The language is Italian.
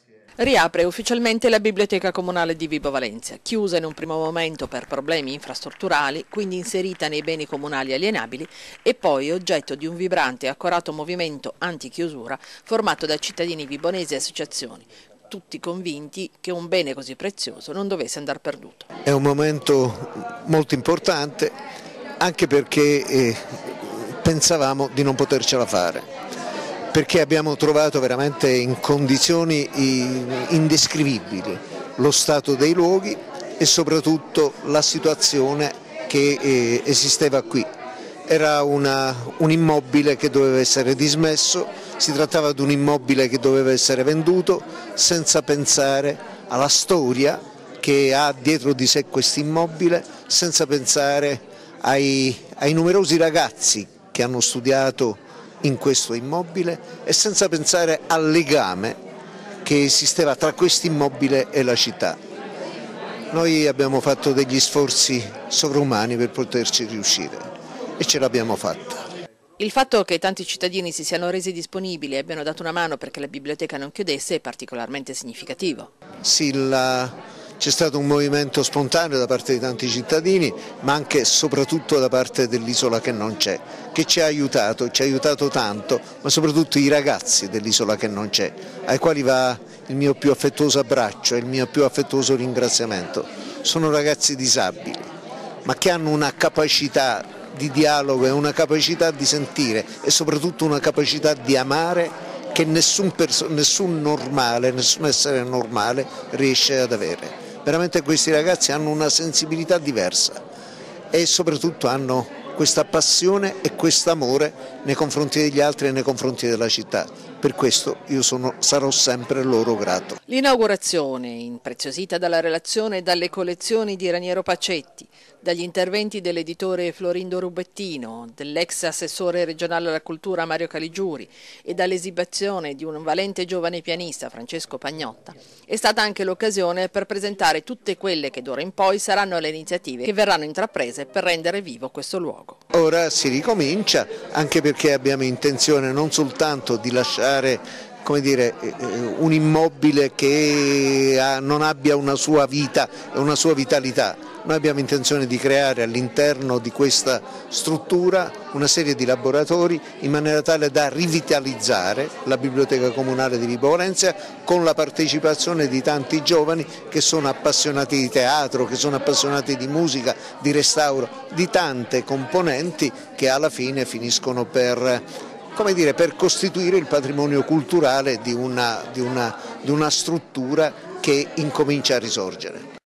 Riapre ufficialmente la Biblioteca Comunale di Vibo Valentia, chiusa in un primo momento per problemi infrastrutturali, quindi inserita nei beni comunali alienabili e poi oggetto di un vibrante e accorato movimento anti-chiusura formato da cittadini vibonesi e associazioni, tutti convinti che un bene così prezioso non dovesse andare perduto. È un momento molto importante anche perché pensavamo di non potercela fare, perché abbiamo trovato veramente in condizioni indescrivibili lo stato dei luoghi e soprattutto la situazione che esisteva qui. Era un immobile che doveva essere dismesso, si trattava di un immobile che doveva essere venduto senza pensare alla storia che ha dietro di sé questo immobile, senza pensare ai numerosi ragazzi che hanno studiato in questo immobile e senza pensare al legame che esisteva tra questo immobile e la città. Noi abbiamo fatto degli sforzi sovrumani per poterci riuscire e ce l'abbiamo fatta. Il fatto che tanti cittadini si siano resi disponibili e abbiano dato una mano perché la biblioteca non chiudesse è particolarmente significativo. Sì, c'è stato un movimento spontaneo da parte di tanti cittadini, ma anche e soprattutto da parte dell'Isola che non c'è, che ci ha aiutato tanto, ma soprattutto i ragazzi dell'Isola che non c'è, ai quali va il mio più affettuoso abbraccio e il mio più affettuoso ringraziamento. Sono ragazzi disabili, ma che hanno una capacità di dialogo e una capacità di sentire e soprattutto una capacità di amare che nessun essere normale riesce ad avere. Veramente questi ragazzi hanno una sensibilità diversa e soprattutto hanno questa passione e questo amore nei confronti degli altri e nei confronti della città. Per questo io sarò sempre loro grato. L'inaugurazione, impreziosita dalla relazione e dalle collezioni di Raniero Pacetti, dagli interventi dell'editore Florindo Rubettino, dell'ex assessore regionale alla cultura Mario Caligiuri e dall'esibizione di un valente giovane pianista Francesco Pagnotta, è stata anche l'occasione per presentare tutte quelle che d'ora in poi saranno le iniziative che verranno intraprese per rendere vivo questo luogo. Ora si ricomincia anche perché abbiamo intenzione non soltanto di lasciare un immobile che non abbia una sua vita e una sua vitalità. Noi abbiamo intenzione di creare all'interno di questa struttura una serie di laboratori in maniera tale da rivitalizzare la Biblioteca Comunale di Vibo Valentia con la partecipazione di tanti giovani che sono appassionati di teatro, che sono appassionati di musica, di restauro, di tante componenti che alla fine finiscono per costituire il patrimonio culturale di una struttura che incomincia a risorgere.